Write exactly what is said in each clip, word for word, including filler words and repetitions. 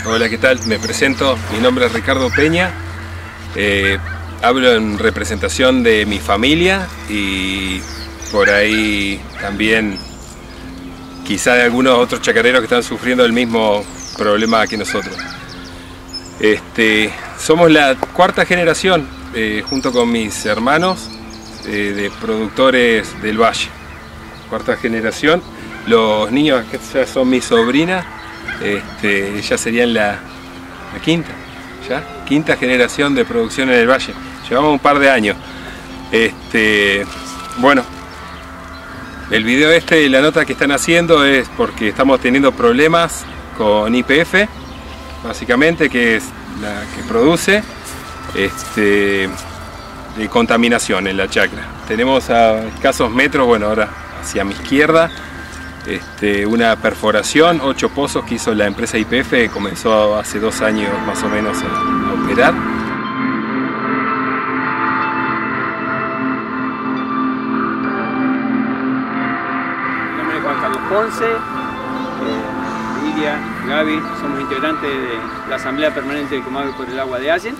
Hola, ¿qué tal? Me presento, mi nombre es Ricardo Peña, eh, hablo en representación de mi familia y por ahí también quizá de algunos otros chacareros que están sufriendo el mismo problema que nosotros. Este, somos la cuarta generación, eh, junto con mis hermanos, eh, de productores del Valle. Cuarta generación. Los niños que ya son mis sobrinas, este, ya serían la, la quinta, ya, quinta generación de producción en el Valle. Llevamos un par de años. Este, bueno, el video este y la nota que están haciendo es porque estamos teniendo problemas con Y P F, básicamente, que es la que produce este, de contaminación en la chacra. Tenemos a escasos metros, bueno, ahora hacia mi izquierda, Este, una perforación, ocho pozos que hizo la empresa Y P F, comenzó hace dos años más o menos a, a operar. Mi nombre es Juan Carlos Ponce, eh, Lidia, Gaby, somos integrantes de la Asamblea Permanente del Comahue por el Agua de Allen.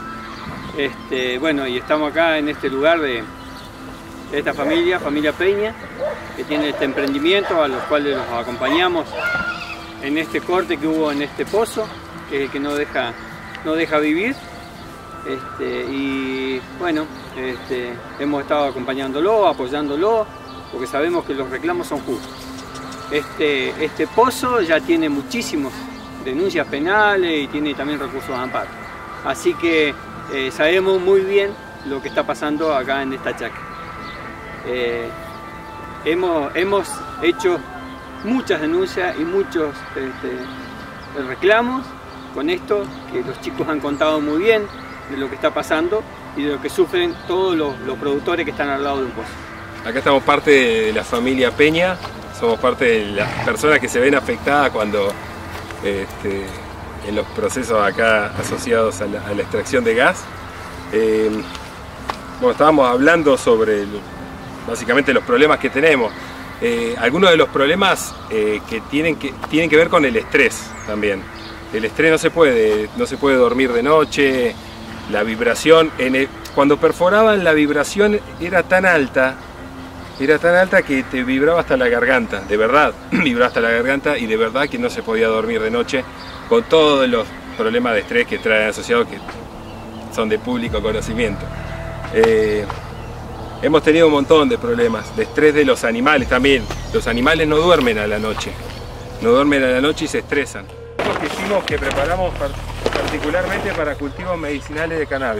Este, bueno, y estamos acá en este lugar de de esta familia, familia Peña, que tiene este emprendimiento, a los cuales los acompañamos en este corte que hubo en este pozo, que es el que no deja, no deja vivir. Este, y bueno, este, hemos estado acompañándolo, apoyándolo, porque sabemos que los reclamos son justos. Este, este pozo ya tiene muchísimas denuncias penales y tiene también recursos de amparo. Así que eh, sabemos muy bien lo que está pasando acá en esta chacra. Eh, hemos, hemos hecho muchas denuncias y muchos este, reclamos con esto, que los chicos han contado muy bien de lo que está pasando y de lo que sufren todos los, los productores que están al lado de un pozo. Acá estamos parte de la familia Peña, somos parte de las personas que se ven afectadas cuando este, en los procesos acá asociados a la, a la extracción de gas. Eh, bueno, estábamos hablando sobre el, básicamente los problemas que tenemos. Eh, algunos de los problemas eh, que, tienen que tienen que ver con el estrés también. El estrés no se puede, no se puede dormir de noche, la vibración, en el, cuando perforaban la vibración era tan alta, era tan alta que te vibraba hasta la garganta, de verdad, vibraba hasta la garganta y de verdad que no se podía dormir de noche con todos los problemas de estrés que traen asociados, que son de público conocimiento. Eh, Hemos tenido un montón de problemas, de estrés de los animales también. Los animales no duermen a la noche, no duermen a la noche y se estresan. Lo que hicimos, que preparamos particularmente para cultivos medicinales de cannabis.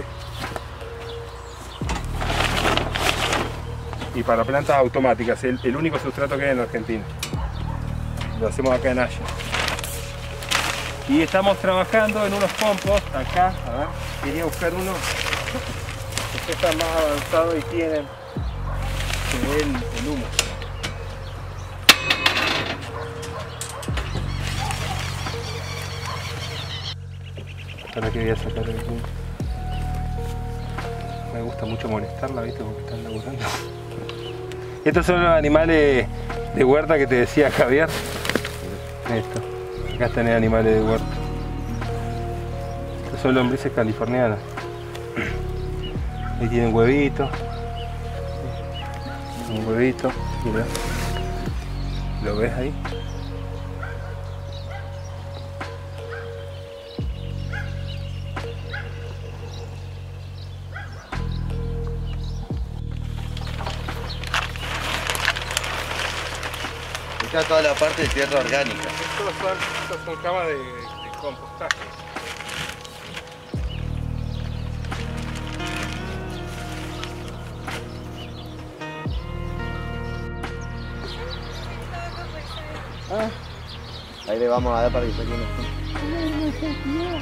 Y para plantas automáticas, el, el único sustrato que hay en Argentina. Lo hacemos acá en Allen. Y estamos trabajando en unos compost acá, a ver, quería buscar uno. Estos están más avanzados y tienen se ve el, el humo. Ahora que voy a sacar el humo. Me gusta mucho molestarla, ¿viste? Porque están laburando. Estos son los animales de huerta que te decía Javier. Esto. Acá están animales de huerta. Estos son lombrices californianas. Ahí tienen huevitos, un huevito, mira, ¿lo ves ahí? Está toda la parte de tierra orgánica. Estos son, estos son camas de, de compostaje. Ah, ahí le vamos a dar para que saquen esto.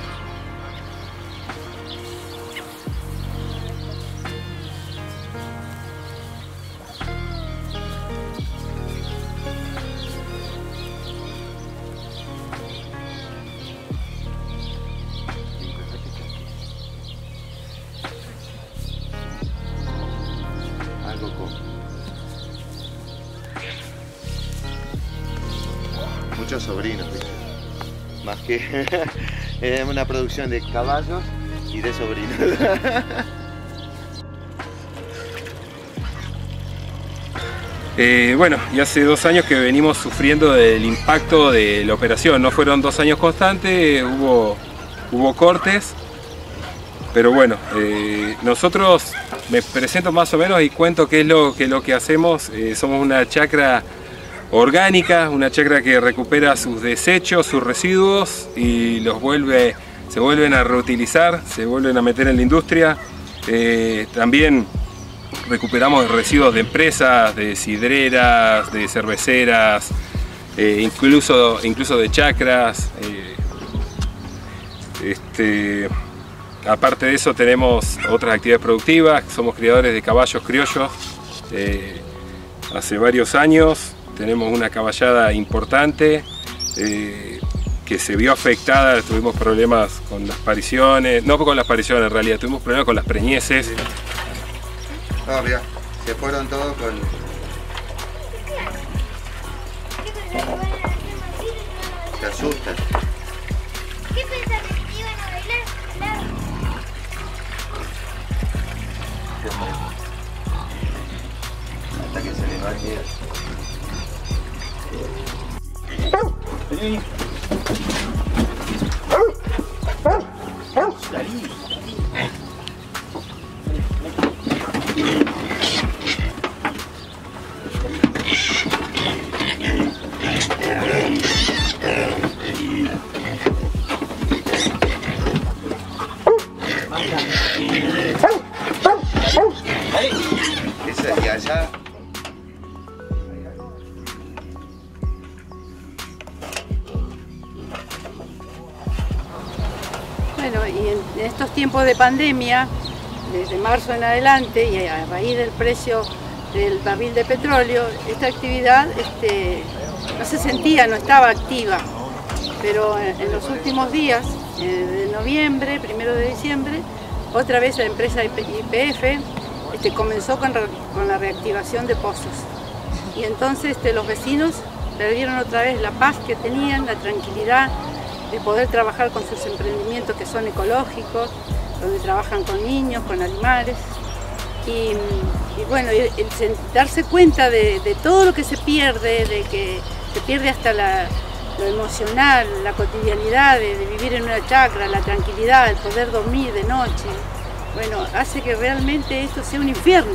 Algo con muchos sobrinos, ¿viste? más que es una producción de caballos y de sobrinos. Eh, bueno, y hace dos años que venimos sufriendo del impacto de la operación. No fueron dos años constantes, hubo, hubo cortes, pero bueno, eh, nosotros me presento más o menos y cuento qué es lo que, lo que hacemos. Eh, somos una chacra orgánica, una chacra que recupera sus desechos, sus residuos y los vuelve, se vuelven a reutilizar, se vuelven a meter en la industria. Eh, también recuperamos residuos de empresas, de sidreras, de cerveceras, eh, incluso, incluso de chacras. Eh, este, aparte de eso tenemos otras actividades productivas, somos criadores de caballos criollos. Eh, hace varios años tenemos una caballada importante eh, que se vio afectada, tuvimos problemas con las pariciones, no con las pariciones en realidad, tuvimos problemas con las preñeces. Ah, mirá, se fueron todos con... Se asustan. ¿Qué pensaste? ¿Que te iban a bailar? Hasta que se les va el miedo. Esa y allá. Bueno, y en estos tiempos de pandemia, desde marzo en adelante, y a raíz del precio del barril de petróleo, esta actividad este, no se sentía, no estaba activa. Pero en, en los últimos días, eh, de noviembre, primero de diciembre, otra vez la empresa Y P F este, comenzó con, re, con la reactivación de pozos. Y entonces este, los vecinos perdieron otra vez la paz que tenían, la tranquilidad de poder trabajar con sus emprendimientos que son ecológicos, donde trabajan con niños, con animales. Y, y bueno, el, el darse cuenta de, de todo lo que se pierde, de que se pierde hasta la, lo emocional, la cotidianidad de, de vivir en una chacra, la tranquilidad, el poder dormir de noche, bueno, hace que realmente esto sea un infierno.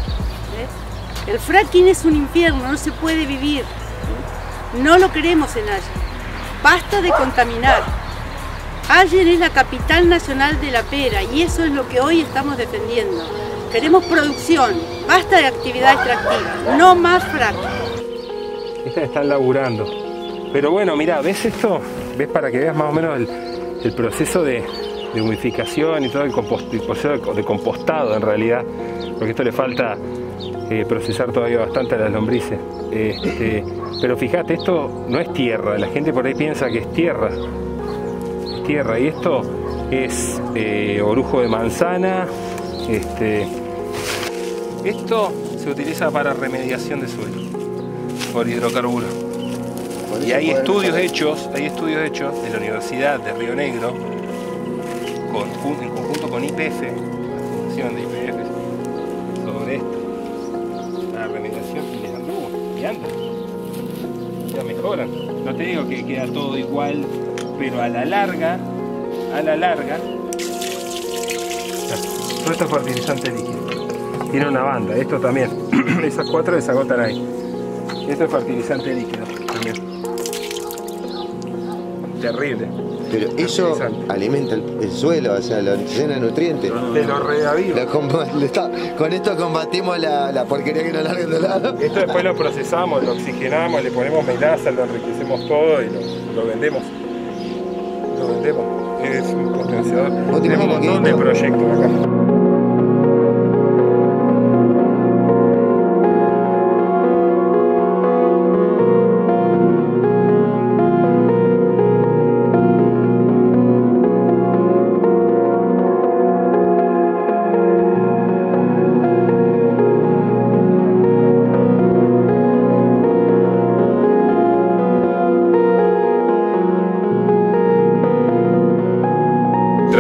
¿eh? El fracking es un infierno, no se puede vivir. ¿eh? No lo queremos en Allen. Basta de contaminar. Allen es la capital nacional de la pera y eso es lo que hoy estamos defendiendo. Queremos producción, basta de actividad extractiva, no más fracking. Estas están laburando. Pero bueno, mira, ¿ves esto? ¿Ves para que veas más o menos el, el proceso de, de humificación y todo el, compost, el proceso de compostado en realidad? Porque esto le falta eh, procesar todavía bastante a las lombrices. Este, pero fíjate, esto no es tierra, la gente por ahí piensa que es tierra. Es tierra y esto es eh, orujo de manzana. Este, esto se utiliza para remediación de suelo por hidrocarburos. Y hay estudios hechos, hay estudios hechos de la Universidad de Río Negro con, en conjunto con Y P F, la fundación de Y P F, sobre esto. La remediación y les anduvo, y anda. Ya mejoran. No te digo que queda todo igual, pero a la larga, a la larga, todo esto es fertilizante líquido. Tiene una banda, esto también. Esas cuatro desagotan ahí. Esto es fertilizante líquido también. Terrible. Pero eso alimenta el, el suelo, o sea, lo llena de nutrientes. Te lo reaviva. Con esto combatimos la, la porquería que nos largan de lado. Esto después lo procesamos, lo oxigenamos, le ponemos melaza, lo enriquecemos todo y lo, lo vendemos. Lo vendemos. Es un potenciador. Tenemos un montón de proyectos acá.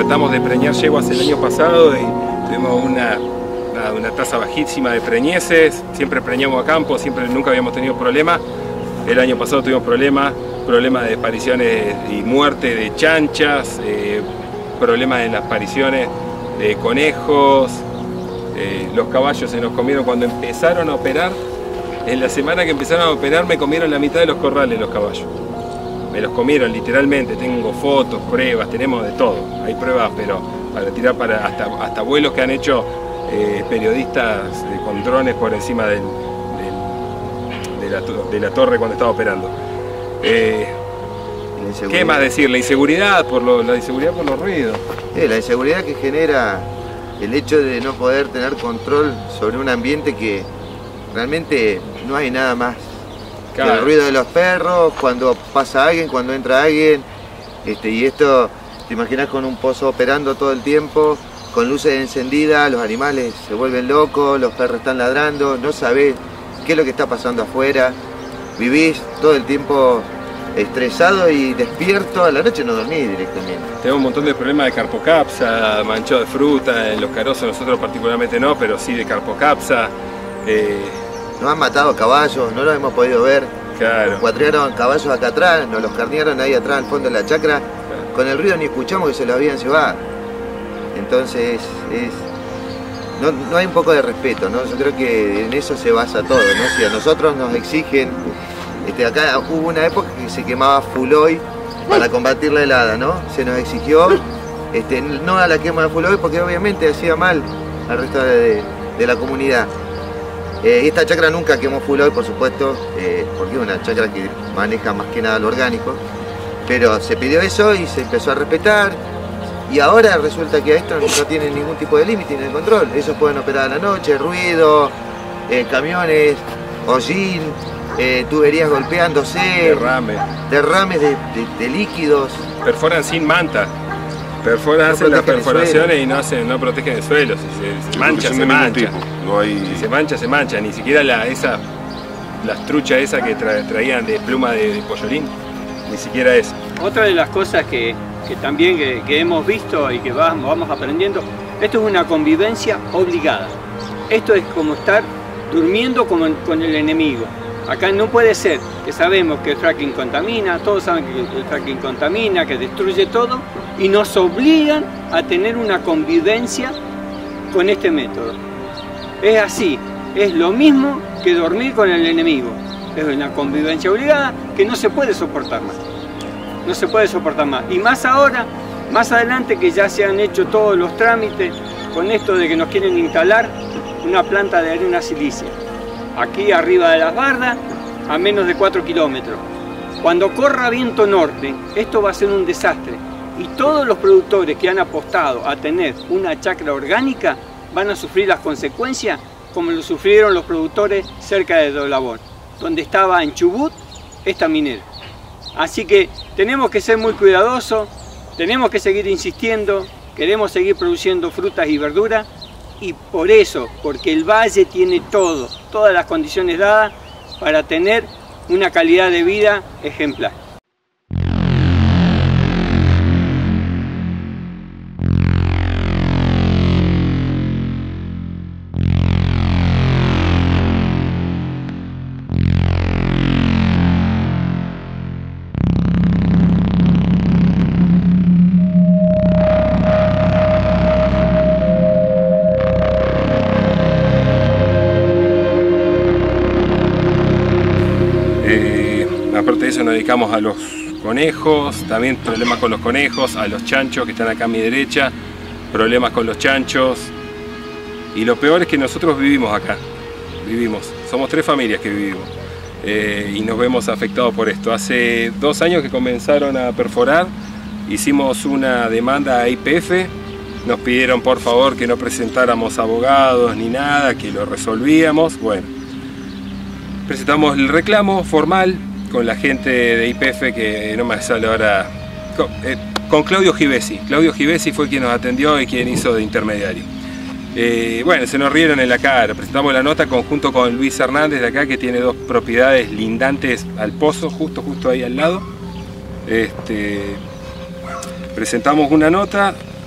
tratamos de preñar yeguas el año pasado y tuvimos una, una, una tasa bajísima de preñeces, siempre preñamos a campo, siempre, nunca habíamos tenido problemas. El año pasado tuvimos problemas, problemas de apariciones y muerte de chanchas, eh, problemas en las apariciones de conejos, eh, los caballos se nos comieron cuando empezaron a operar. En la semana que empezaron a operar me comieron la mitad de los corrales los caballos. Me los comieron literalmente, tengo fotos, pruebas, tenemos de todo. Hay pruebas, pero para tirar para hasta, hasta vuelos que han hecho eh, periodistas eh, con drones por encima del, del, de, la, de la torre cuando estaba operando. Eh, ¿Qué más decir? La inseguridad por, lo, la inseguridad por los ruidos. Eh, la inseguridad que genera el hecho de no poder tener control sobre un ambiente que realmente no hay nada más. Claro. El ruido de los perros, cuando pasa alguien, cuando entra alguien, este, y esto, te imaginas con un pozo operando todo el tiempo, con luces encendidas, los animales se vuelven locos, los perros están ladrando, no sabés qué es lo que está pasando afuera, vivís todo el tiempo estresado y despierto, a la noche no dormís directamente. Tenemos un montón de problemas de carpocapsa, manchado de fruta, en los carozos nosotros particularmente no, pero sí de carpocapsa. Eh, Nos han matado caballos, no los hemos podido ver. Claro. Nos cuatriaron caballos acá atrás, nos los carnearon ahí atrás al fondo de la chacra. Claro. Con el ruido ni escuchamos que se los habían llevado. Entonces, es, no, no hay un poco de respeto, ¿no? Yo creo que en eso se basa todo, ¿no? Si a nosotros nos exigen, este, acá hubo una época que se quemaba full oil para combatir la helada, ¿no? Se nos exigió este, no a la quema de full oil porque obviamente hacía mal al resto de, de la comunidad. Eh, esta chacra nunca quemó full oil, por supuesto, eh, porque es una chacra que maneja más que nada lo orgánico, pero se pidió eso y se empezó a respetar, y ahora resulta que esto no tiene ningún tipo de límite ni de control. Ellos pueden operar a la noche, ruido, eh, camiones, hollín, eh, tuberías golpeándose, derrames, derrames de, de, de líquidos. Perforan sin manta. Perforan, no hacen las perforaciones y no, hacen, no protegen el suelo. Si se, se mancha, se mancha. No hay... Si se mancha, se mancha. Ni siquiera la, esa, las truchas esas que tra, traían de pluma de, de pollolín, ni siquiera eso. Otra de las cosas que, que también que, que hemos visto y que vamos, vamos aprendiendo, esto es una convivencia obligada. Esto es como estar durmiendo con, con el enemigo. Acá no puede ser que sabemos que el fracking contamina, todos saben que el fracking contamina, que destruye todo, y nos obligan a tener una convivencia con este método. Es así, es lo mismo que dormir con el enemigo. Es una convivencia obligada que no se puede soportar más. No se puede soportar más. Y más ahora, más adelante que ya se han hecho todos los trámites con esto de que nos quieren instalar una planta de arena silicia. Aquí arriba de las bardas, a menos de cuatro kilómetros. Cuando corra viento norte, esto va a ser un desastre. Y todos los productores que han apostado a tener una chacra orgánica van a sufrir las consecuencias como lo sufrieron los productores cerca de Dolabón, donde estaba en Chubut esta minera. Así que tenemos que ser muy cuidadosos, tenemos que seguir insistiendo, queremos seguir produciendo frutas y verduras, y por eso, porque el valle tiene todo, todas las condiciones dadas para tener una calidad de vida ejemplar. Aparte de eso nos dedicamos a los conejos, también problemas con los conejos, a los chanchos que están acá a mi derecha, problemas con los chanchos. Y lo peor es que nosotros vivimos acá, vivimos, somos tres familias que vivimos eh, y nos vemos afectados por esto. Hace dos años que comenzaron a perforar, hicimos una demanda a I P F, nos pidieron por favor que no presentáramos abogados ni nada, que lo resolvíamos. Bueno, presentamos el reclamo formal con la gente de I P F, que no me sale ahora, con, eh, con Claudio Givesi. Claudio Givesi fue quien nos atendió y quien hizo de intermediario. Eh, bueno, se nos rieron en la cara. Presentamos la nota conjunto con Luis Hernández de acá, que tiene dos propiedades lindantes al pozo, justo, justo ahí al lado. Este, presentamos una nota,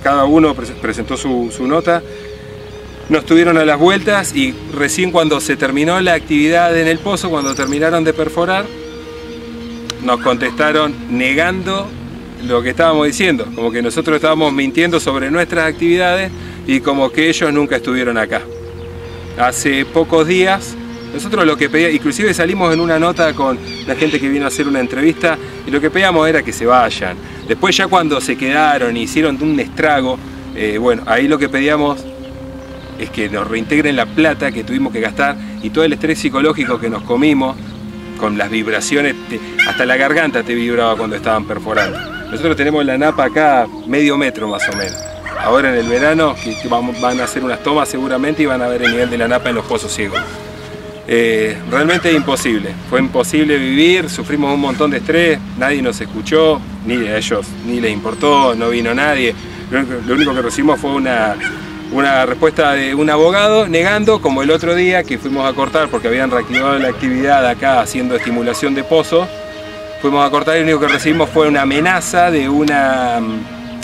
cada uno presentó su, su nota. Nos tuvieron a las vueltas y recién cuando se terminó la actividad en el pozo, cuando terminaron de perforar, nos contestaron negando lo que estábamos diciendo, como que nosotros estábamos mintiendo sobre nuestras actividades y como que ellos nunca estuvieron acá. Hace pocos días, nosotros lo que pedíamos, inclusive salimos en una nota con la gente que vino a hacer una entrevista y lo que pedíamos era que se vayan. Después ya cuando se quedaron y hicieron un estrago, eh, bueno, ahí lo que pedíamos es que nos reintegren la plata que tuvimos que gastar y todo el estrés psicológico que nos comimos con las vibraciones, te, hasta la garganta te vibraba cuando estaban perforando. Nosotros tenemos la napa acá medio metro más o menos. Ahora en el verano que, que vamos, van a hacer unas tomas seguramente y van a ver el nivel de la napa en los pozos ciegos. Eh, realmente imposible, fue imposible vivir, sufrimos un montón de estrés, nadie nos escuchó, ni a ellos ni les importó, no vino nadie. Lo, lo único que recibimos fue una... una respuesta de un abogado negando, como el otro día que fuimos a cortar porque habían reactivado la actividad acá haciendo estimulación de pozos, fuimos a cortar y lo único que recibimos fue una amenaza de una um,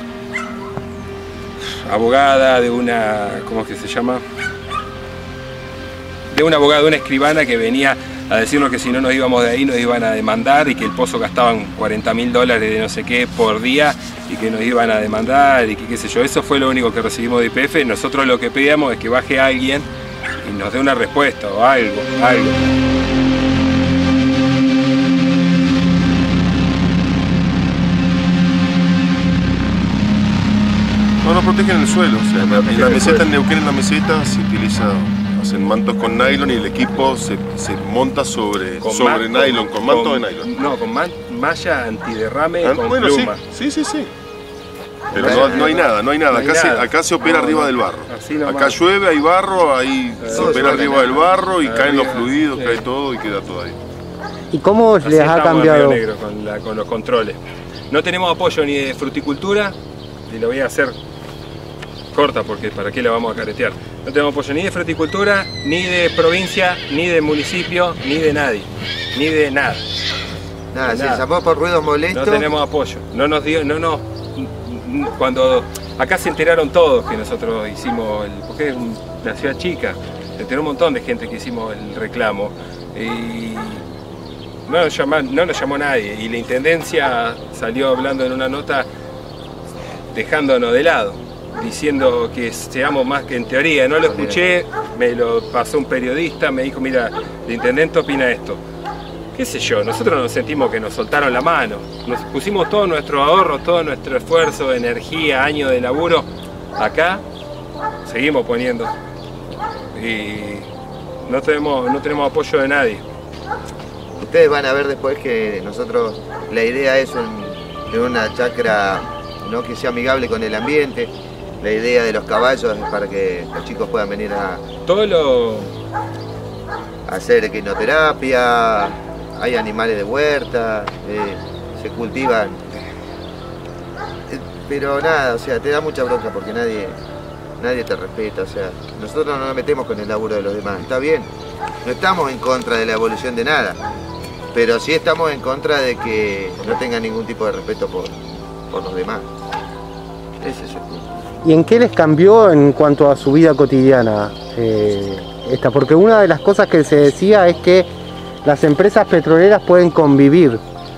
abogada, de una, ¿cómo es que se llama? De una abogada, de una escribana que venía a decirnos que si no nos íbamos de ahí nos iban a demandar y que el pozo gastaban cuarenta mil dólares de no sé qué por día y que nos iban a demandar y que qué sé yo. Eso fue lo único que recibimos de I P F. Nosotros lo que pedíamos es que baje alguien y nos dé una respuesta o algo, algo. No, no protegen el suelo, o sea, en la meseta, en Neuquén, en la meseta se utiliza, hacen mantos con nylon y el equipo se, se monta sobre, sobre man, nylon, con, con manto con, de nylon. No, con man, malla antiderrame ah, con bueno, pluma. Sí, sí, sí, sí. Pero no, no hay nada, no hay nada, no hay acá, nada. Se, acá se opera no, arriba no, del barro. Acá llueve, hay barro, ahí eh, se opera arriba del barro y caen los fluidos, sí. Cae todo y queda todo ahí. ¿Y cómo les ha cambiado? Negro con, la, con los controles. No tenemos apoyo ni de fruticultura, y lo voy a hacer corta porque para qué la vamos a caretear. No tenemos apoyo ni de fruticultura, ni de provincia, ni de municipio, ni de nadie, ni de nada. Nada, se llamó por ruidos molestos. No tenemos apoyo. No nos dio, no nos. Cuando acá se enteraron todos que nosotros hicimos el, porque es una ciudad chica, se enteró un montón de gente que hicimos el reclamo y no nos llamó, no nos llamó nadie y la intendencia salió hablando en una nota dejándonos de lado, diciendo que seamos más que en teoría. No lo escuché, me lo pasó un periodista, me dijo, mira, el intendente opina esto. Qué sé yo, nosotros nos sentimos que nos soltaron la mano, nos pusimos todo nuestro ahorro, todo nuestro esfuerzo, energía, años de laburo, acá seguimos poniendo y no tenemos, no tenemos apoyo de nadie. Ustedes van a ver después que nosotros, la idea es un, de una chacra, ¿no?, que sea amigable con el ambiente. La idea de los caballos es para que los chicos puedan venir a, todo lo... a hacer equinoterapia. Hay animales de huerta, eh, se cultivan, eh, pero nada, o sea, te da mucha bronca porque nadie, nadie te respeta, o sea, nosotros no nos metemos con el laburo de los demás, está bien, no estamos en contra de la evolución de nada, pero sí estamos en contra de que no tengan ningún tipo de respeto por, por los demás, ese es el punto. ¿Y en qué les cambió en cuanto a su vida cotidiana eh, esta? Porque una de las cosas que se decía es que las empresas petroleras pueden convivir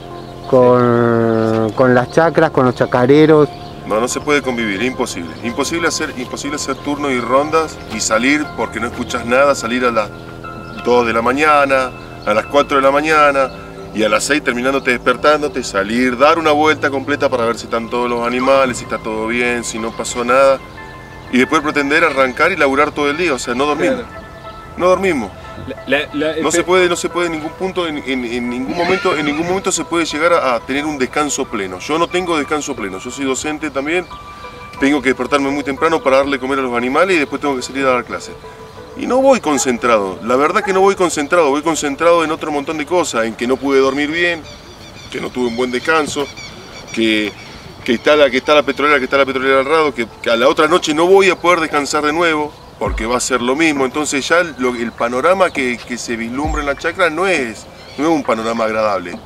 con, con las chacras, con los chacareros. No, no se puede convivir, es imposible. Imposible hacer, imposible hacer turnos y rondas y salir porque no escuchas nada, salir a las dos de la mañana, a las cuatro de la mañana y a las seis terminándote despertándote, salir, dar una vuelta completa para ver si están todos los animales, si está todo bien, si no pasó nada y después pretender arrancar y laburar todo el día, o sea, no dormimos. No dormimos. La, la, la, no se puede, no se puede en ningún punto, en, en, en ningún momento, en ningún momento se puede llegar a, a tener un descanso pleno. Yo no tengo descanso pleno, yo soy docente también, tengo que despertarme muy temprano para darle comer a los animales y después tengo que salir a dar clases. Y no voy concentrado, la verdad que no voy concentrado, voy concentrado en otro montón de cosas, en que no pude dormir bien, que no tuve un buen descanso, que, que, está, la, que está la petrolera, que está la petrolera al lado, que, que a la otra noche no voy a poder descansar de nuevo, porque va a ser lo mismo. Entonces ya lo, el panorama que, que se vislumbra en la chacra no es, no es un panorama agradable.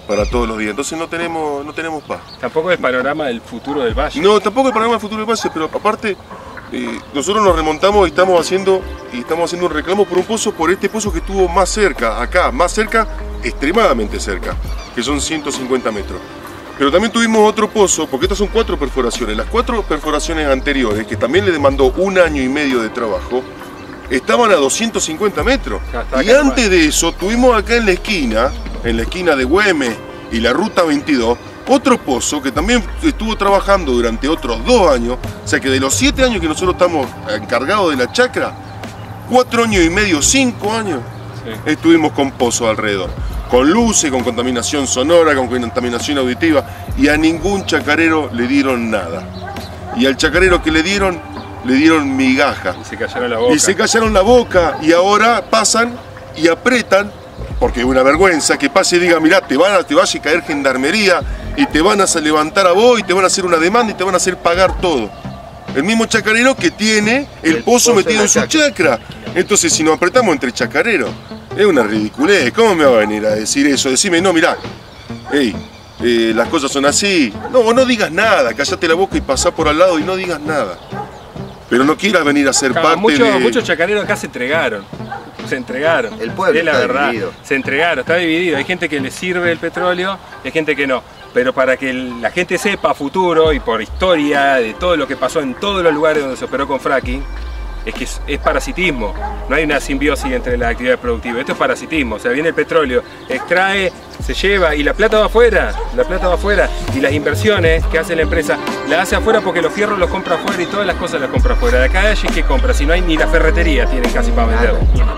para todos los días. Entonces no tenemos, no tenemos paz. Tampoco es panorama del futuro del valle. No, tampoco el panorama del futuro del valle, pero aparte eh, nosotros nos remontamos y estamos haciendo y estamos haciendo un reclamo por un pozo, por este pozo que estuvo más cerca, acá, más cerca, extremadamente cerca, que son ciento cincuenta metros. Pero también tuvimos otro pozo, porque estas son cuatro perforaciones. Las cuatro perforaciones anteriores, que también le demandó un año y medio de trabajo, estaban a doscientos cincuenta metros. Y antes de eso tuvimos acá en la esquina, en la esquina de Güemes y la ruta veintidós, otro pozo que también estuvo trabajando durante otros dos años. O sea que de los siete años que nosotros estamos encargados de la chacra, cuatro años y medio, cinco años, sí, estuvimos con pozos alrededor. Con luces, con contaminación sonora, con contaminación auditiva, y a ningún chacarero le dieron nada. Y al chacarero que le dieron, le dieron migaja. Y se callaron la boca. Y se callaron la boca, y ahora pasan y apretan, porque es una vergüenza que pase y diga, mirá, te, van a, te vaya a caer gendarmería, y te van a levantar a vos, y te van a hacer una demanda, y te van a hacer pagar todo. El mismo chacarero que tiene el, el pozo, pozo metido en su chacra. Entonces, si nos apretamos entre chacareros, es una ridiculez. ¿Cómo me va a venir a decir eso? Decime, no, mirá, hey, eh, las cosas son así. No, no digas nada, cállate la boca y pasá por al lado y no digas nada. Pero no quieras venir a ser claro, parte muchos, de... Muchos chacareros acá se entregaron. Se entregaron. El pueblo es la está verdad. dividido. Se entregaron, está dividido. Hay gente que le sirve el petróleo y hay gente que no. Pero para que la gente sepa a futuro y por historia de todo lo que pasó en todos los lugares donde se operó con fracking, es que es, es parasitismo, no hay una simbiosis entre las actividades productivas, esto es parasitismo, o sea, viene el petróleo, extrae, se lleva y la plata va afuera, la plata va afuera y las inversiones que hace la empresa, la hace afuera porque los fierros los compra afuera y todas las cosas las compra afuera. De acá de allí, ¿qué compra? Si no hay ni la ferretería tienen casi para vender.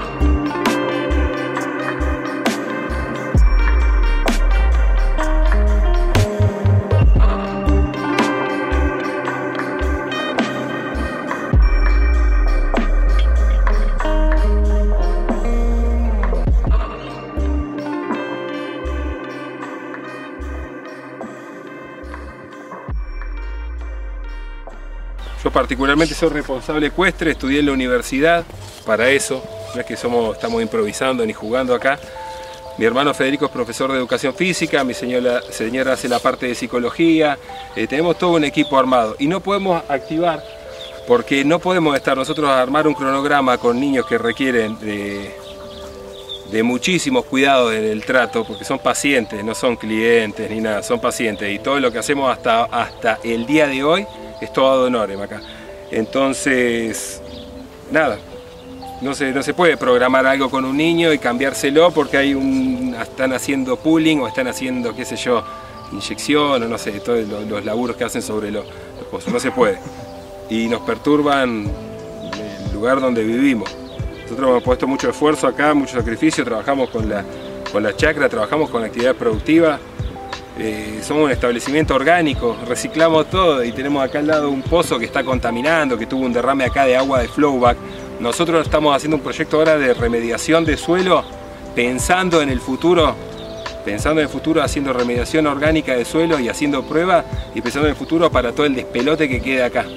Yo particularmente soy responsable ecuestre, estudié en la universidad para eso, no es que somos, estamos improvisando ni jugando acá. Mi hermano Federico es profesor de educación física, mi señora, señora hace la parte de psicología, eh, tenemos todo un equipo armado y no podemos activar porque no podemos estar nosotros a armar un cronograma con niños que requieren de, de muchísimos cuidados en el trato, porque son pacientes, no son clientes ni nada, son pacientes y todo lo que hacemos hasta, hasta el día de hoy es todo ad honorem acá. Entonces, nada, no se, no se puede programar algo con un niño y cambiárselo porque hay un, están haciendo pooling o están haciendo, qué sé yo, inyección o no sé, todos los, los laburos que hacen sobre los, los pozos, no se puede. Y nos perturban el lugar donde vivimos. Nosotros hemos puesto mucho esfuerzo acá, mucho sacrificio, trabajamos con la, con la chacra, trabajamos con la actividad productiva. Eh, somos un establecimiento orgánico, reciclamos todo y tenemos acá al lado un pozo que está contaminando, que tuvo un derrame acá de agua de flowback. Nosotros estamos haciendo un proyecto ahora de remediación de suelo, pensando en el futuro, pensando en el futuro, haciendo remediación orgánica de suelo y haciendo pruebas y pensando en el futuro para todo el despelote que queda acá.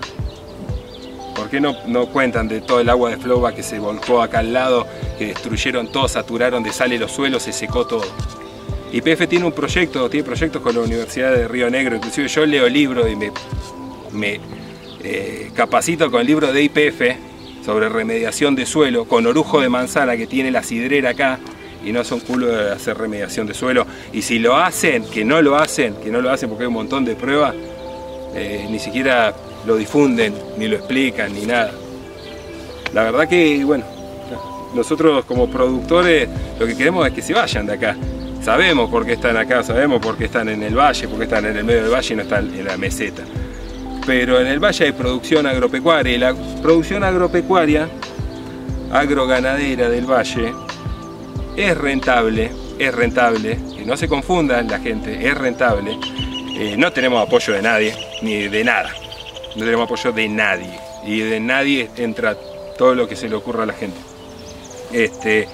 ¿Por qué no, no cuentan de todo el agua de flowback que se volcó acá al lado, que destruyeron todo, saturaron de sal los suelos, se secó todo? Y P F tiene un proyecto, tiene proyectos con la Universidad de Río Negro, inclusive yo leo libros y me, me eh, capacito con el libro de I P F sobre remediación de suelo, con orujo de manzana que tiene la sidrera acá, y no son culo de hacer remediación de suelo. Y si lo hacen, que no lo hacen, que no lo hacen porque hay un montón de pruebas, eh, ni siquiera lo difunden, ni lo explican, ni nada. La verdad que, bueno, nosotros como productores lo que queremos es que se vayan de acá. Sabemos por qué están acá, sabemos por qué están en el valle, por qué están en el medio del valle y no están en la meseta. Pero en el valle hay producción agropecuaria y la producción agropecuaria, agroganadera del valle, es rentable, es rentable, que no se confundan la gente, es rentable. Eh, no tenemos apoyo de nadie, ni de nada, no tenemos apoyo de nadie. Y de nadie entra todo lo que se le ocurra a la gente. Este...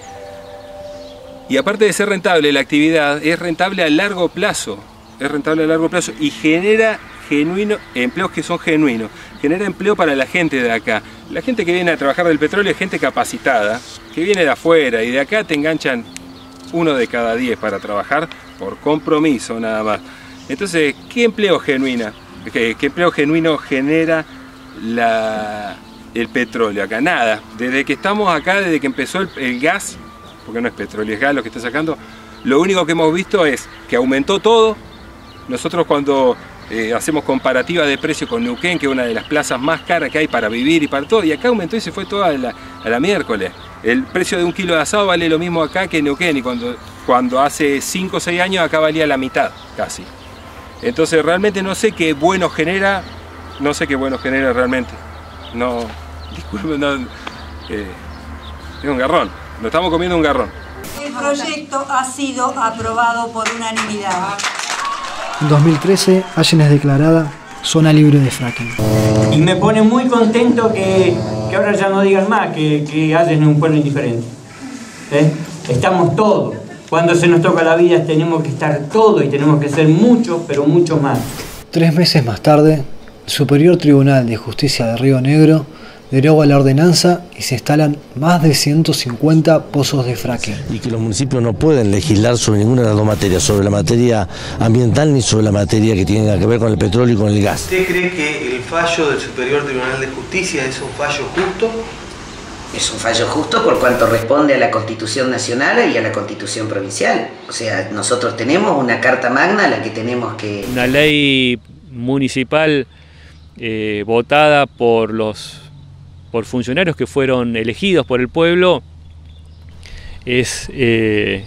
Y aparte de ser rentable, la actividad es rentable a largo plazo, es rentable a largo plazo y genera genuino, empleos que son genuinos, genera empleo para la gente de acá. La gente que viene a trabajar del petróleo es gente capacitada, que viene de afuera y de acá te enganchan uno de cada diez para trabajar por compromiso nada más. Entonces, ¿qué empleo genuina? ¿Qué, qué empleo genuino genera la, el petróleo acá? Nada. Desde que estamos acá, desde que empezó el, el gas, porque no es petróleo, es gas lo que está sacando, lo único que hemos visto es que aumentó todo. Nosotros cuando eh, hacemos comparativa de precio con Neuquén, que es una de las plazas más caras que hay para vivir y para todo, y acá aumentó y se fue toda a la, a la miércoles. El precio de un kilo de asado vale lo mismo acá que en Neuquén, y cuando, cuando hace cinco o seis años acá valía la mitad, casi. Entonces realmente no sé qué bueno genera, no sé qué bueno genera realmente. No, disculpe, no, eh, es un garrón, nos estamos comiendo un garrón. El proyecto ha sido aprobado por unanimidad. En dos mil trece, Allen es declarada zona libre de fracking. Y me pone muy contento que, que ahora ya no digan más que, que Allen es un pueblo indiferente. ¿Eh? Estamos todos. Cuando se nos toca la vida tenemos que estar todos y tenemos que ser muchos, pero mucho más. Tres meses más tarde, el Superior Tribunal de Justicia de Río Negro deroga la ordenanza y se instalan más de ciento cincuenta pozos de fracking. Y que los municipios no pueden legislar sobre ninguna de las dos materias, sobre la materia ambiental ni sobre la materia que tiene que ver con el petróleo y con el gas. ¿Usted cree que el fallo del Superior Tribunal de Justicia es un fallo justo? Es un fallo justo por cuanto responde a la Constitución Nacional y a la Constitución Provincial. O sea, nosotros tenemos una Carta Magna a la que tenemos que... Una ley municipal eh, votada por los por funcionarios que fueron elegidos por el pueblo es, eh,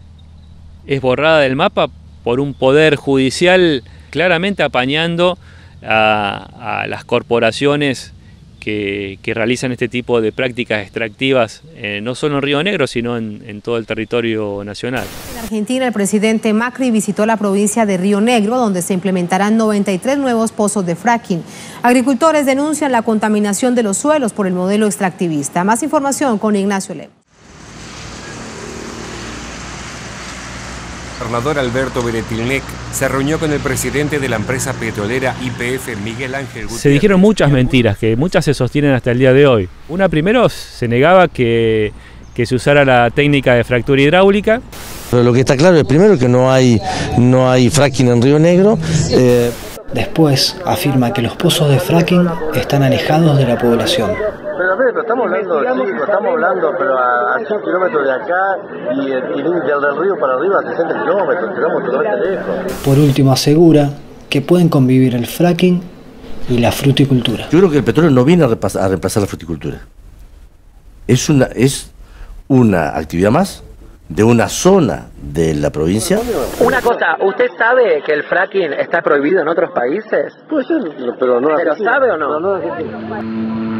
es borrada del mapa por un poder judicial claramente apañando a, a las corporaciones que, que realizan este tipo de prácticas extractivas, eh, no solo en Río Negro, sino en, en todo el territorio nacional. En Argentina, el presidente Macri visitó la provincia de Río Negro, donde se implementarán noventa y tres nuevos pozos de fracking. Agricultores denuncian la contaminación de los suelos por el modelo extractivista. Más información con Ignacio Lemos. El gobernador Alberto Beretilnec se reunió con el presidente de la empresa petrolera Y P F, Miguel Ángel Gutiérrez. Se dijeron muchas mentiras, que muchas se sostienen hasta el día de hoy. Una, primero, se negaba que, que se usara la técnica de fractura hidráulica. Pero lo que está claro es primero que no hay, no hay fracking en Río Negro. Eh... Después afirma que los pozos de fracking están alejados de la población. Pero a ver, pero estamos hablando, chicos, estamos hablando, pero a, a cien kilómetros de acá y el límite del río para arriba a sesenta kilómetros, estamos totalmente lejos. Por último asegura que pueden convivir el fracking y la fruticultura. Yo creo que el petróleo no viene a reemplazar, a reemplazar la fruticultura. Es una, es una actividad más de una zona de la provincia. Una cosa, ¿usted sabe que el fracking está prohibido en otros países? Puede ser, pero no. ¿Pero sabe o no? Pero no es Argentina.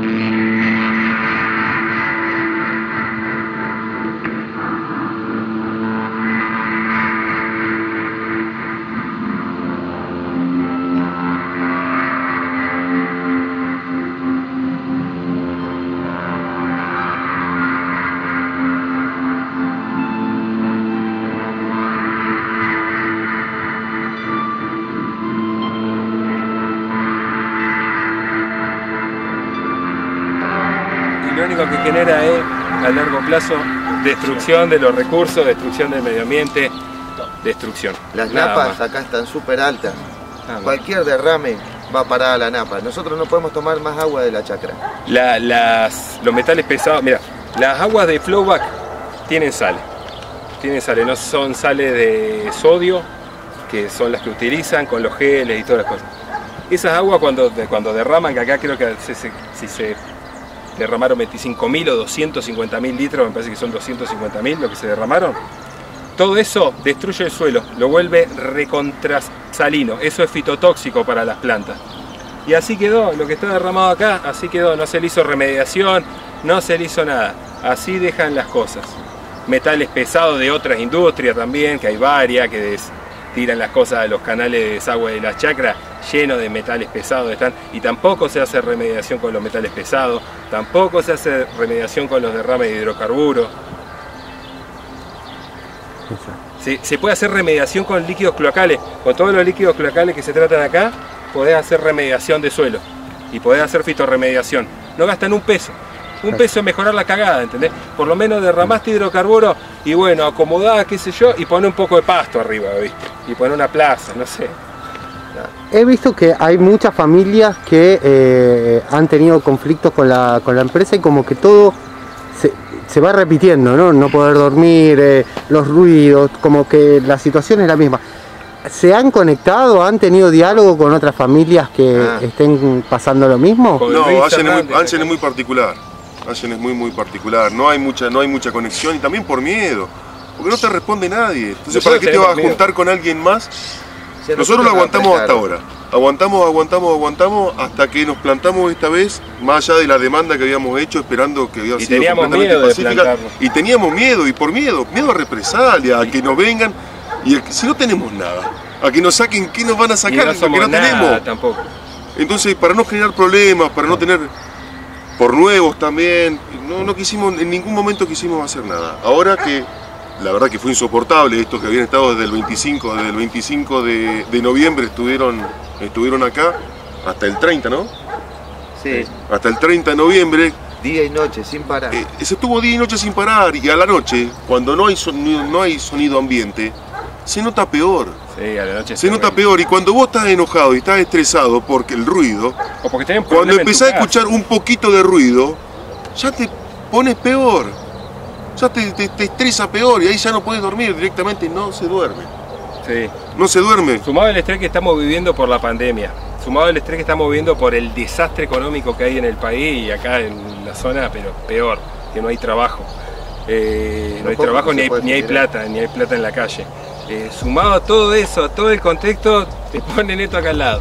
Lo único que genera es, a largo plazo, destrucción de los recursos, destrucción del medio ambiente, destrucción. Las Nada napas más. acá están súper altas. Nada Cualquier derrame va a parar a la napa. Nosotros no podemos tomar más agua de la chacra. La, las, los metales pesados, mira, las aguas de flowback tienen sales. Tienen sales, no son sales de sodio, que son las que utilizan con los geles y todas las cosas. Esas aguas cuando, cuando derraman, que acá creo que si se, si se derramaron veinticinco mil o doscientos cincuenta mil litros, me parece que son doscientos cincuenta mil lo que se derramaron, todo eso destruye el suelo, lo vuelve recontrasalino, eso es fitotóxico para las plantas. Y así quedó, lo que está derramado acá, así quedó, no se le hizo remediación, no se le hizo nada, así dejan las cosas. Metales pesados de otras industrias también, que hay varias, que des, tiran las cosas a los canales de desagüe de las chacras, llenos de metales pesados están, y tampoco se hace remediación con los metales pesados, tampoco se hace remediación con los derrames de hidrocarburos. Se, se puede hacer remediación con líquidos cloacales, con todos los líquidos cloacales que se tratan acá, podés hacer remediación de suelo y podés hacer fitorremediación. No gastan un peso, Un peso es mejorar la cagada, ¿entendés? Por lo menos derramaste hidrocarburo y bueno, acomodá, qué sé yo, y pone un poco de pasto arriba, ¿viste? Y pone una plaza, no sé. He visto que hay muchas familias que eh, han tenido conflictos con la, con la empresa y como que todo se, se va repitiendo, ¿no? No poder dormir, eh, los ruidos, como que la situación es la misma. ¿Se han conectado, han tenido diálogo con otras familias que ah. estén pasando lo mismo? No, Allen es, muy, Allen es muy particular. Allen es muy muy particular. No hay mucha, no hay mucha conexión y también por miedo. Porque no te responde nadie. Entonces, ¿para qué te vas a juntar con alguien más? Nosotros lo aguantamos hasta ahora. Aguantamos, aguantamos, aguantamos hasta que nos plantamos esta vez, más allá de la demanda que habíamos hecho, esperando que había y sido completamente pacífica. Y teníamos miedo, y por miedo, miedo a represalia, a que nos vengan, y el, si no tenemos nada, a que nos saquen, ¿qué nos van a sacar? No Porque no nada, tenemos. Tampoco. Entonces, para no generar problemas, para no tener por nuevos también, no, no quisimos, en ningún momento quisimos hacer nada. Ahora que la verdad que fue insoportable, estos que habían estado desde el veinticinco, desde el veinticinco de, de noviembre estuvieron, estuvieron acá, hasta el treinta, ¿no? Sí. Hasta el treinta de noviembre. Día y noche, sin parar. Eh, se estuvo día y noche sin parar, y a la noche, cuando no hay sonido, no hay sonido ambiente, se nota peor. Sí, a la noche se nota peor, y cuando vos estás enojado y estás estresado porque el ruido, o porque tenés cuando empezás a escuchar un poquito de ruido, ya te pones peor. Ya te, te, te estresa peor y ahí ya no puedes dormir, directamente no se duerme. Sí. No se duerme. Sumado al estrés que estamos viviendo por la pandemia, sumado al estrés que estamos viviendo por el desastre económico que hay en el país y acá en la zona, pero peor, que no hay trabajo. Eh, no hay trabajo ni hay, ni hay plata, ni hay plata en la calle. Eh, sumado a todo eso, a todo el contexto, te ponen esto acá al lado.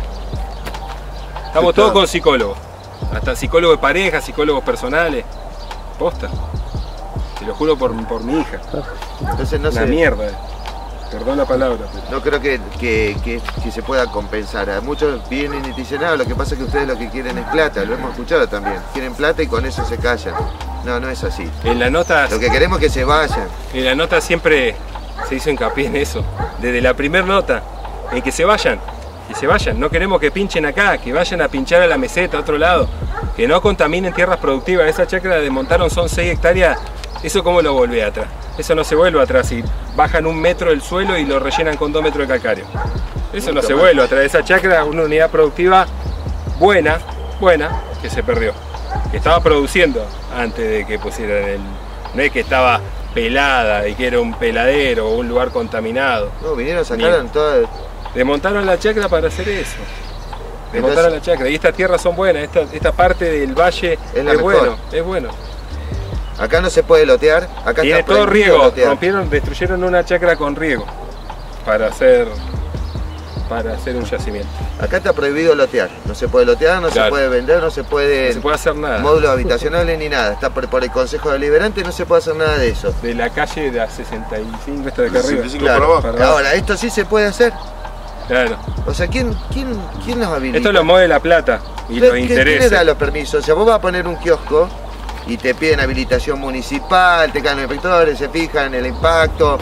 Estamos todos con psicólogos, hasta psicólogos de pareja, psicólogos personales. Posta. Te lo juro por, por mi hija. Entonces no Una sé. mierda. Perdón la palabra. Pero... No creo que, que, que, que se pueda compensar. A muchos vienen y dicen, no, lo que pasa es que ustedes lo que quieren es plata. Lo hemos escuchado también. Quieren plata y con eso se callan. No, no es así. En la nota... Lo que queremos es que se vayan. En la nota siempre se hizo hincapié en eso. Desde la primera nota, en que se vayan. Que se vayan. No queremos que pinchen acá, que vayan a pinchar a la meseta, a otro lado. Que no contaminen tierras productivas. Esa chacra de montaron son seis hectáreas. ¿Eso cómo lo vuelve atrás? Eso no se vuelve atrás y bajan un metro del suelo y lo rellenan con dos metros de calcario. Eso no se vuelve atrás. Esa chacra es una unidad productiva buena, buena, que se perdió. Que estaba produciendo antes de que pusieran el... No es que estaba pelada y que era un peladero o un lugar contaminado. No, vinieron, sacaron todas... Desmontaron la chacra para hacer eso. Desmontaron la chacra. Y estas tierras son buenas. Esta, esta parte del valle es, es bueno. Es bueno. Acá no se puede lotear, acá tiene está todo riego, lotear. rompieron, destruyeron una chacra con riego para hacer para hacer un yacimiento. Acá está prohibido lotear, no se puede lotear, no claro. se puede vender, no se puede, no se puede hacer nada. Módulos habitacionales ni nada, está por, por el Consejo Deliberante, no se puede hacer nada de eso. De la calle de la sesenta y cinco, esta de acá arriba. Claro. Para abajo. Ahora, esto sí se puede hacer. Claro. O sea, ¿quién, quién, quién nos habilita? Esto lo mueve la plata y los intereses. ¿Quién le da los permisos? O sea, vos vas a poner un kiosco y te piden habilitación municipal, te caen los inspectores, se fijan en el impacto,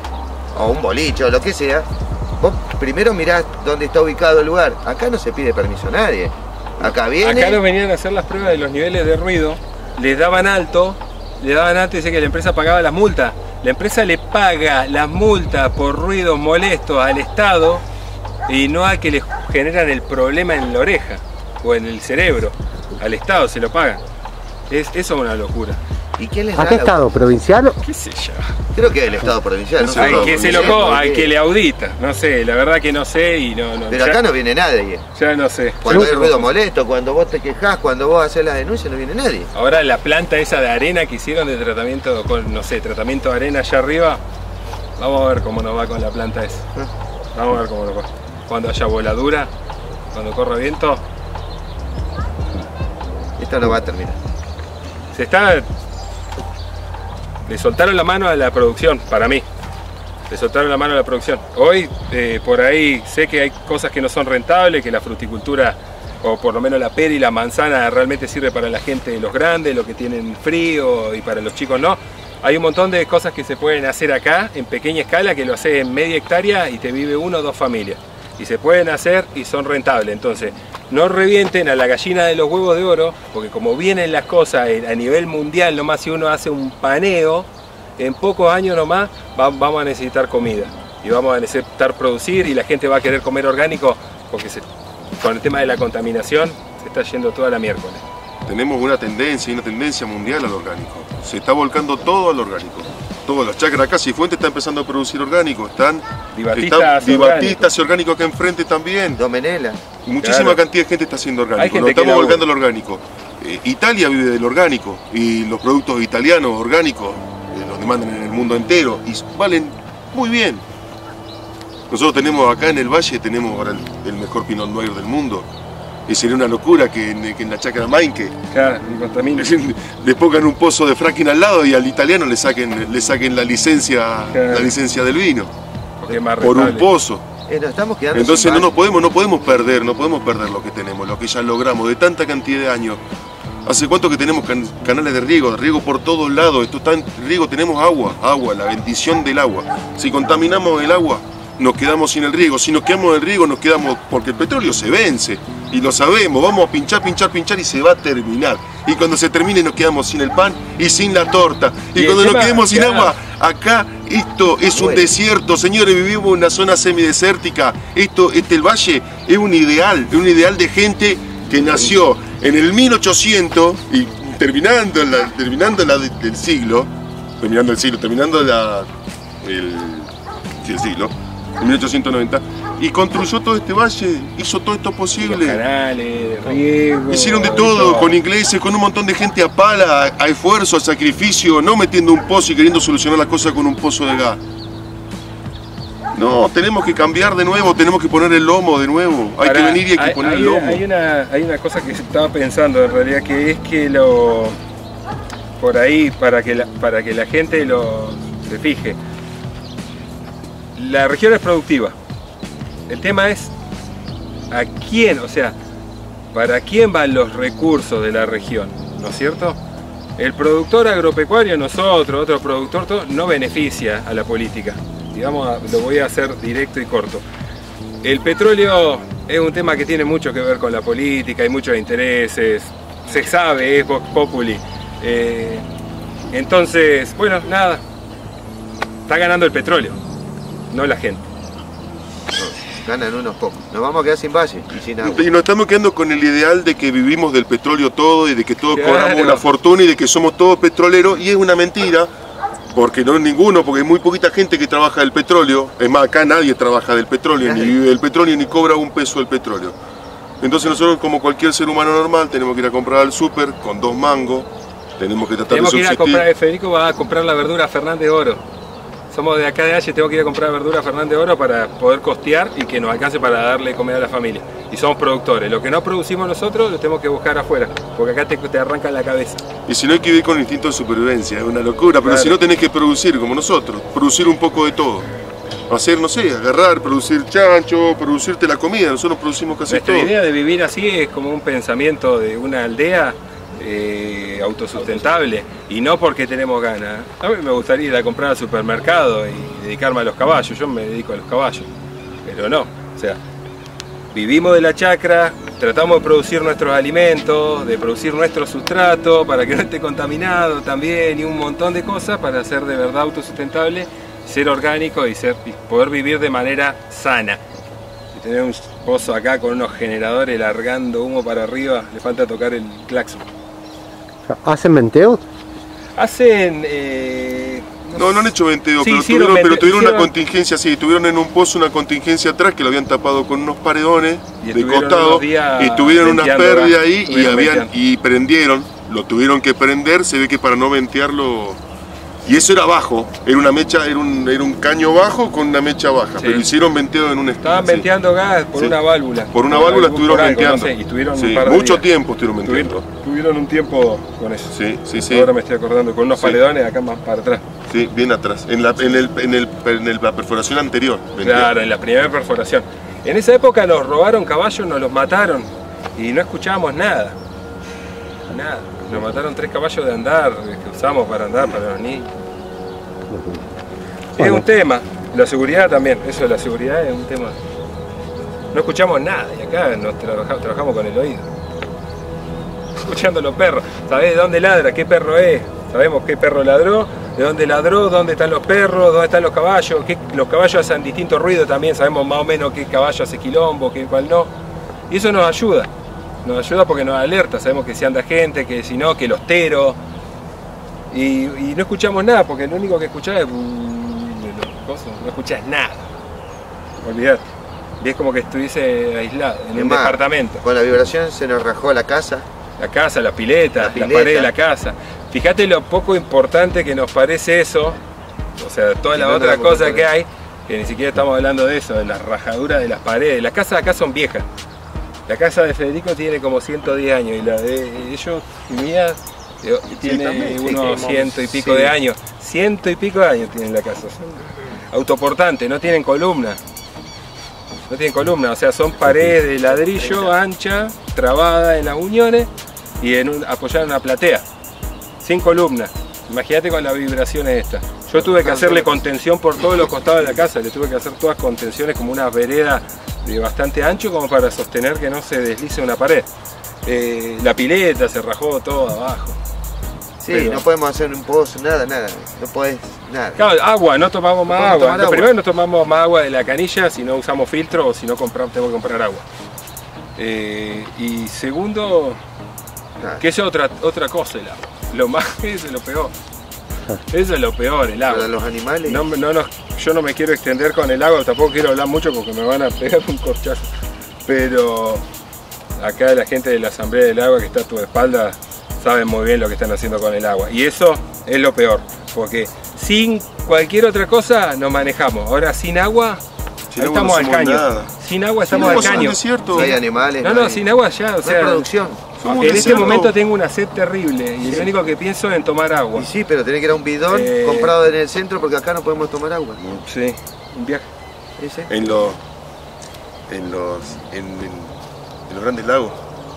o un boliche, o lo que sea. Vos primero mirás dónde está ubicado el lugar. Acá no se pide permiso a nadie. Acá viene... Acá nos venían a hacer las pruebas de los niveles de ruido, les daban alto, les daban alto y dice que la empresa pagaba las multas. La empresa le paga las multas por ruidos molestos al Estado y no a que les generan el problema en la oreja o en el cerebro. Al Estado se lo pagan. Es, eso es una locura. ¿Y qué les da? ¿A qué la... Estado? ¿Provincial? ¿Qué sé yo? Creo que es el Estado provincial. No sé, al que se lo cobra, al que le audita. No sé, la verdad que no sé y no... no Pero ya, acá no viene nadie. Ya no sé. Cuando hay ruido molesto, cuando vos te quejás, cuando vos haces las denuncias, no viene nadie. Ahora la planta esa de arena que hicieron de tratamiento, con, no sé, tratamiento de arena allá arriba, vamos a ver cómo nos va con la planta esa. Vamos a ver cómo nos va. Cuando haya voladura, cuando corra viento... Esto no va a terminar. Se está... Le soltaron la mano a la producción, para mí. Le soltaron la mano a la producción. Hoy, eh, por ahí, sé que hay cosas que no son rentables, que la fruticultura, o por lo menos la pera y la manzana, realmente sirve para la gente de los grandes, los que tienen frío, y para los chicos no. Hay un montón de cosas que se pueden hacer acá, en pequeña escala, que lo haces en media hectárea y te vive uno o dos familias. Y se pueden hacer y son rentables. Entonces, no revienten a la gallina de los huevos de oro, porque como vienen las cosas a nivel mundial, nomás si uno hace un paneo, en pocos años nomás va, vamos a necesitar comida y vamos a necesitar producir y la gente va a querer comer orgánico porque se, con el tema de la contaminación se está yendo toda la miércoles. Tenemos una tendencia, una tendencia mundial al orgánico. Se está volcando todo al orgánico. Todas las chacras acá, Cifuentes está empezando a producir orgánico. Están Dibatista y orgánico acá enfrente también. Domenela. Muchísima claro. cantidad de gente está haciendo orgánico. Nos estamos volcando al orgánico. Eh, Italia vive del orgánico y los productos italianos orgánicos eh, los demandan en el mundo entero y valen muy bien. Nosotros tenemos acá en el valle, tenemos ahora el, el mejor Pinot Noir del mundo. Y sería una locura que en, que en la chacra Mainque claro, le pongan un pozo de fracking al lado y al italiano le saquen, le saquen la licencia, claro. la licencia del vino por un pozo. Eh, nos estamos quedando Entonces no nos podemos, no podemos perder, no podemos perder lo que tenemos, lo que ya logramos de tanta cantidad de años. ¿Hace cuánto que tenemos can canales de riego? De riego por todos lados. Esto está en riego, tenemos agua, agua, la bendición del agua. Si contaminamos el agua, nos quedamos sin el riego. Si nos quedamos en el riego, nos quedamos porque el petróleo se vence. Y lo sabemos, vamos a pinchar, pinchar, pinchar y se va a terminar. Y cuando se termine nos quedamos sin el pan y sin la torta. Y, y cuando nos quedemos sin agua, acá esto es un desierto, señores, vivimos en una zona semidesértica. Esto, este el valle es un ideal, es un ideal de gente que nació en el mil ochocientos y terminando la, terminando la del siglo, terminando el siglo, terminando la, el, sí, el siglo, en mil ochocientos noventa. Y construyó todo este valle, hizo todo esto posible. Los canales, riego, hicieron de todo, todo, con ingleses, con un montón de gente a pala, a, a esfuerzo, a sacrificio, no metiendo un pozo y queriendo solucionar las cosas con un pozo de gas. No, tenemos que cambiar de nuevo, tenemos que poner el lomo de nuevo. Hay Para, que venir y hay que hay, poner hay, el lomo. Hay una, hay una cosa que estaba pensando en realidad, que es que lo por ahí, para que la, para que la gente lo se fije. La región es productiva. El tema es a quién, o sea, para quién van los recursos de la región, ¿no es cierto? El productor agropecuario, nosotros, otro productor, todo, no beneficia a la política. Digamos, lo voy a hacer directo y corto. El petróleo es un tema que tiene mucho que ver con la política, hay muchos intereses, se sabe, es vox populi. Eh, entonces, bueno, nada, está ganando el petróleo, no la gente. Ganan unos pocos. Nos vamos a quedar sin valle y sin agua. Y nos estamos quedando con el ideal de que vivimos del petróleo todo y de que todos claro. cobramos una fortuna y de que somos todos petroleros, y es una mentira, porque no es ninguno, porque hay muy poquita gente que trabaja del petróleo. Es más, acá nadie trabaja del petróleo, ni vive del petróleo, ni cobra un peso del petróleo. Entonces nosotros, como cualquier ser humano normal, tenemos que ir a comprar al súper con dos mangos, tenemos que tratar tenemos de subsistir. Tenemos que ir a comprar, Federico va a comprar la verdura a Fernández Oro. Somos de acá de Halle, tengo que ir a comprar verdura a Fernández Oro para poder costear y que nos alcance para darle comida a la familia. Y somos productores. Lo que no producimos nosotros lo tenemos que buscar afuera, porque acá te, te arrancan la cabeza. Y si no, hay que vivir con instinto de supervivencia, es una locura. Pero claro. si no, tenés que producir como nosotros, producir un poco de todo. Hacer, no sé, agarrar, producir chancho, producirte la comida, nosotros producimos casi Nuestra todo. La idea de vivir así es como un pensamiento de una aldea Eh, autosustentable, y no porque tenemos ganas. A mí me gustaría ir a comprar al supermercado y dedicarme a los caballos, yo me dedico a los caballos, pero no, o sea, vivimos de la chacra, tratamos de producir nuestros alimentos, de producir nuestro sustrato para que no esté contaminado también, y un montón de cosas para ser de verdad autosustentable, ser orgánico y, ser, y poder vivir de manera sana. Y tener un pozo acá con unos generadores largando humo para arriba, le falta tocar el claxon. ¿Hacen venteos? Hacen... Eh, no, no han hecho venteos, sí, pero, tuvieron, vente pero tuvieron hicieron... una contingencia, sí, tuvieron en un pozo una contingencia atrás que lo habían tapado con unos paredones y de costado y tuvieron unas pérdidas ahí y, habían, y prendieron, lo tuvieron que prender, se ve que para no ventearlo... Y eso era bajo, era una mecha, era un, era un caño bajo con una mecha baja, sí. pero hicieron venteo en un estado. Estaban venteando sí. gas por sí. una válvula. Por una válvula estuvieron algo, venteando. No sé, y estuvieron sí. un par de Mucho días. tiempo estuvieron venteando. Tuvieron, tuvieron un tiempo con eso. Sí, sí, sí. Ahora me estoy acordando, con unos sí. paredones acá más para atrás. Sí, bien atrás, en la, en el, en el, en el, la perforación anterior. Venteando. Claro, en la primera perforación. En esa época nos robaron caballos, nos los mataron y no escuchábamos nada. Nada. Nos mataron tres caballos de andar que usamos para andar para los niños. Es un tema, la seguridad también, eso de la seguridad es un tema. no escuchamos nada y acá nos trabaja, trabajamos con el oído. Escuchando los perros, sabés de dónde ladra, qué perro es, sabemos qué perro ladró, de dónde ladró, dónde están los perros, dónde están los caballos, qué, los caballos hacen distintos ruidos también, sabemos más o menos qué caballo hace quilombo, qué cuál no. Y eso nos ayuda, nos ayuda porque nos alerta, sabemos que si anda gente, que si no, que los teros. Y, y no escuchamos nada, porque lo único que escuchás es... no escuchás nada, olvidate. Y es como que estuviese aislado, en un departamento. Con la vibración se nos rajó la casa. La casa, la pileta, la, la pileta. pared de la casa. Fíjate lo poco importante que nos parece eso, o sea, toda la otra cosa que hay, que ni siquiera estamos hablando de eso, de las rajaduras de las paredes. Las casas acá son viejas. La casa de Federico tiene como ciento diez años y la de ellos y mía tiene sí, unos sí, ciento y pico sí. de años. Ciento y pico de años tienen la casa. Son autoportantes, no tienen columna. No tienen columna, o sea, son paredes de ladrillo ancha, trabada en las uniones y en un, apoyada en una platea, sin columna. Imagínate con las vibraciones estas. Yo tuve que hacerle contención por todos los costados de la casa, le tuve que hacer todas contenciones como una vereda de bastante ancho como para sostener que no se deslice una pared. Eh, la pileta se rajó todo abajo. Sí, Pero, no podemos hacer un pozo, nada, nada, no podés, nada. Claro, agua, no tomamos más no agua. agua. Primero no tomamos más agua de la canilla si no usamos filtro o si no compramos, tenemos que comprar agua. Eh, y segundo, nada. que es otra, otra cosa el agua. Lo más, eso es lo peor. Eso es lo peor, el agua. Para los animales. No, no, no, yo no me quiero extender con el agua, tampoco quiero hablar mucho porque me van a pegar un corchazo. Pero acá la gente de la Asamblea del Agua que está a tu espalda saben muy bien lo que están haciendo con el agua. Y eso es lo peor, porque sin cualquier otra cosa nos manejamos. Ahora sin agua, sin agua estamos no al caño. Nada. Sin agua estamos al caño. No hay animales. No, no, no, sin agua ya, o sea, no hay producción. En este desierto. momento tengo una sed terrible y sí. lo único que pienso es en tomar agua. Y sí, pero tenés que ir a un bidón eh... comprado en el centro porque acá no podemos tomar agua. Sí, un viaje. ¿Sí? En los, en los, en, en, en los grandes lagos,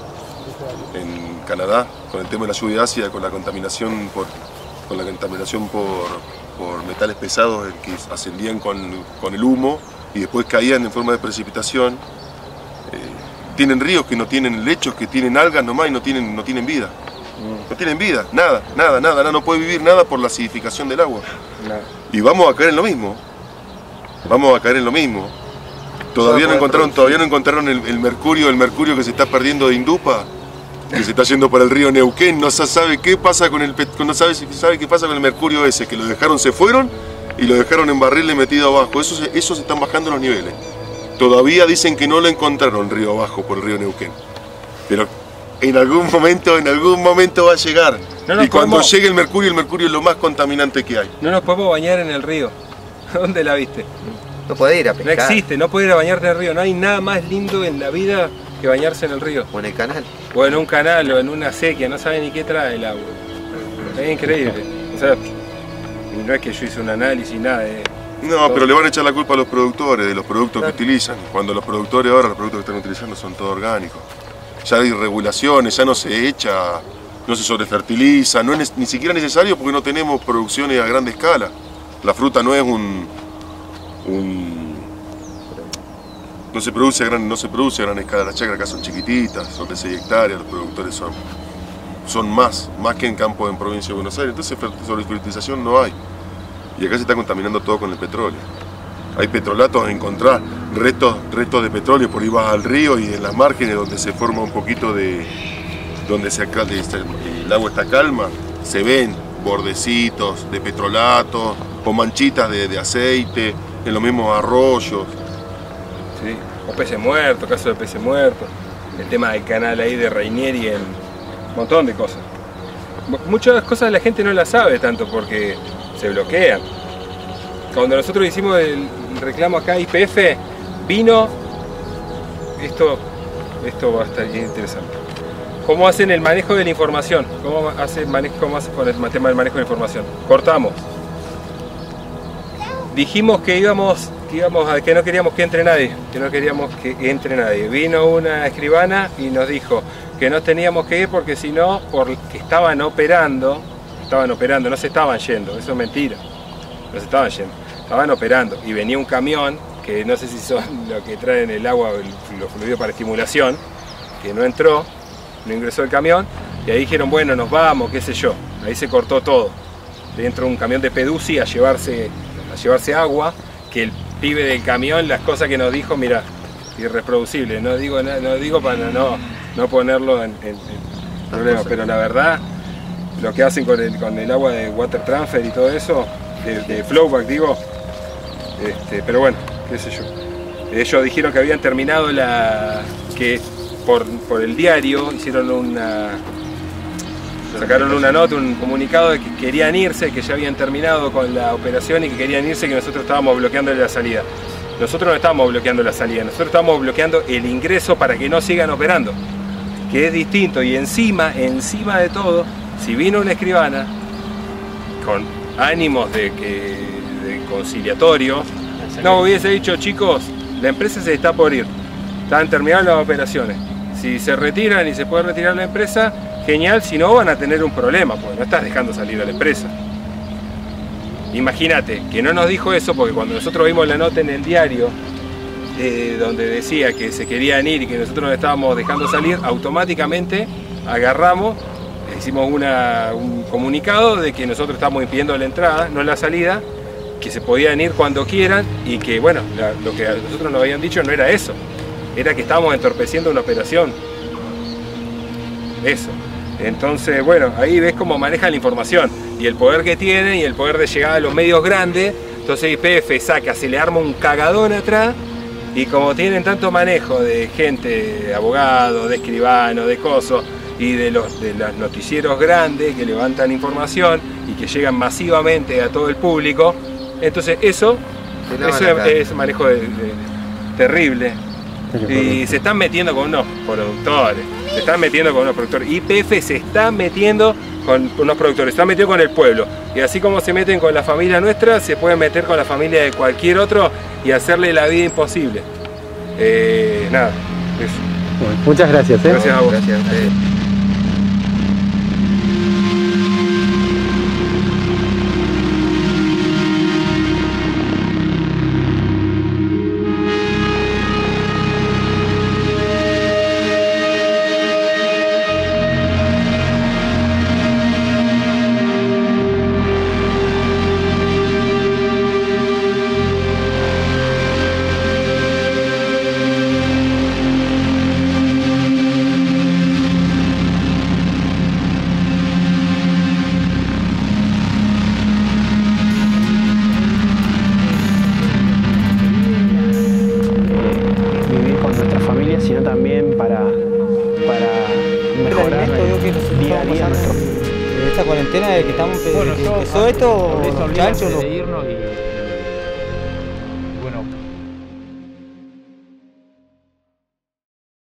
en Canadá, con el tema de la lluvia ácida, con la contaminación por, con la contaminación por, por metales pesados que ascendían con, con el humo y después caían en forma de precipitación. Eh, tienen ríos que no tienen lechos, que tienen algas nomás y no tienen, no tienen vida. No tienen vida, nada, nada, nada, nada, no puede vivir nada por la acidificación del agua. Nada. Y vamos a caer en lo mismo. Vamos a caer en lo mismo. Todavía no encontraron, todavía no encontraron el, el mercurio, el mercurio que se está perdiendo de Indupa, que se está yendo para el río Neuquén. No se sabe qué pasa con el, no sabe, sabe qué pasa con el mercurio ese, que lo dejaron, se fueron y lo dejaron en barriles metido abajo. Eso se, eso se están bajando los niveles. Todavía dicen que no lo encontraron río abajo por el río Neuquén. Pero en algún momento, en algún momento va a llegar. No y cuando podemos... llegue el mercurio, el mercurio es lo más contaminante que hay. No nos podemos bañar en el río. ¿Dónde la viste? No podés ir a pescar. No existe, no podés ir a bañarte en el río. No hay nada más lindo en la vida que bañarse en el río. O en el canal. O en un canal, o en una sequía. No saben ni qué trae el agua. Es increíble. O sea, no es que yo hice un análisis, nada. Eh. No, pero le van a echar la culpa a los productores, de los productos claro. que utilizan. Cuando los productores ahora, los productos que están utilizando son todos orgánicos. Ya hay regulaciones, ya no se echa, no se sobrefertiliza, no es ni siquiera necesario porque no tenemos producciones a gran escala. La fruta no es un... un no se produce a gran, no se produce a gran escala, las chacras acá son chiquititas, son de seis hectáreas, los productores son, son más, más que en campos en provincia de Buenos Aires, entonces sobrefertilización no hay. Y acá se está contaminando todo con el petróleo. Hay petrolatos, encontrar restos, restos de petróleo, por ahí vas al río y en las márgenes donde se forma un poquito de... donde se, el agua está calma, se ven bordecitos de petrolato o manchitas de, de aceite en los mismos arroyos. Sí, o peces muertos, caso de peces muertos, el tema del canal ahí de Rainieri, en un montón de cosas. Muchas cosas la gente no las sabe tanto porque se bloquean. Cuando nosotros hicimos el reclamo acá a Y P F, vino, esto, esto va a estar bien interesante. ¿Cómo hacen el manejo de la información? ¿Cómo hacen manejo, cómo hacen con el tema del manejo de la información? Cortamos. Dijimos que íbamos, que íbamos a, que no queríamos que entre nadie, que no queríamos que entre nadie. Vino una escribana y nos dijo que no teníamos que ir porque si no, porque estaban operando, estaban operando, no se estaban yendo, eso es mentira. No se estaban yendo, estaban operando y venía un camión que no sé si son lo que traen el agua, el, los fluidos para estimulación, que no entró, no ingresó el camión, y ahí dijeron, bueno, nos vamos, qué sé yo. Ahí se cortó todo. Dentro de un camión de Peduzzi a llevarse, a llevarse agua, que el pibe del camión, las cosas que nos dijo, mira, irreproducible. No digo, no digo para no, no ponerlo en, en, en problemas, pero la verdad, lo que hacen con el, con el agua de water transfer y todo eso, de, de flowback digo, este, pero bueno, qué sé yo. Ellos dijeron que habían terminado la... que por, por el diario hicieron una... sacaron una nota, un comunicado de que querían irse, que ya habían terminado con la operación y que querían irse, que nosotros estábamos bloqueando la salida. Nosotros no estábamos bloqueando la salida, nosotros estamos bloqueando el ingreso para que no sigan operando, que es distinto. Y encima, encima de todo, si vino una escribana con ánimos de, que, de conciliatorio, no hubiese dicho, chicos, la empresa se está por ir, están terminando las operaciones, si se retiran y se puede retirar la empresa, genial, si no van a tener un problema, porque no estás dejando salir a la empresa. Imagínate, que no nos dijo eso, porque cuando nosotros vimos la nota en el diario, eh, donde decía que se querían ir y que nosotros nos estábamos dejando salir, automáticamente agarramos, hicimos una, un comunicado de que nosotros estábamos impidiendo la entrada, no la salida, que se podían ir cuando quieran y que, bueno, la, lo que a nosotros nos habían dicho no era eso, era que estábamos entorpeciendo una operación. Eso. Entonces, bueno, ahí ves cómo manejan la información y el poder que tienen y el poder de llegar a los medios grandes. Entonces I P F saca, se le arma un cagadón atrás y como tienen tanto manejo de gente, de abogados, de escribanos, de cosos y de los, de los noticieros grandes que levantan información y que llegan masivamente a todo el público, entonces eso, eso es, es manejo de, de, terrible. Y se están metiendo con unos productores, se están metiendo con unos productores. I P F se está metiendo con unos productores, se está metiendo con el pueblo. Y así como se meten con la familia nuestra, se pueden meter con la familia de cualquier otro y hacerle la vida imposible. Eh, nada, eso. Bueno, muchas gracias. ¿eh? Gracias a vos. Gracias a ustedes. Sino también para, para mejorar el día a día nuestro. Esta cuarentena de que estamos bueno, que yo, empezó esto, por eso chancho, no. de irnos y